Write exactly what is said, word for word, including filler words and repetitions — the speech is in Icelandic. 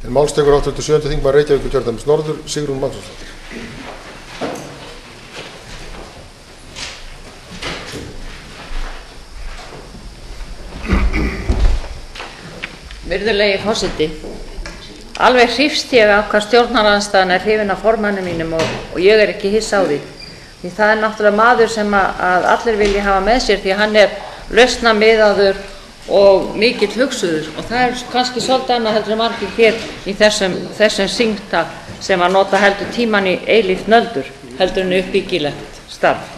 En málstekur áttugasta og sjöunda þingmaður Reykjavíkurkjördæmis norður, Sigrún Magnúsdóttir. Virðulegi forseti, alveg hrifst ég af hvað stjórnarandstaðan er hrifin af formanni mínum og, og ég er ekki hissa á því. Því það er náttúrulega maður sem að, að allir vilji hafa með sér því að hann er lausnamiðaður og mikill hugsuður og það er kannski svolítið annað heldur en margir hér í þessum, þessum syngta sem að nota heldur tíman í eilíft nöldur heldur en uppbyggilegt starf.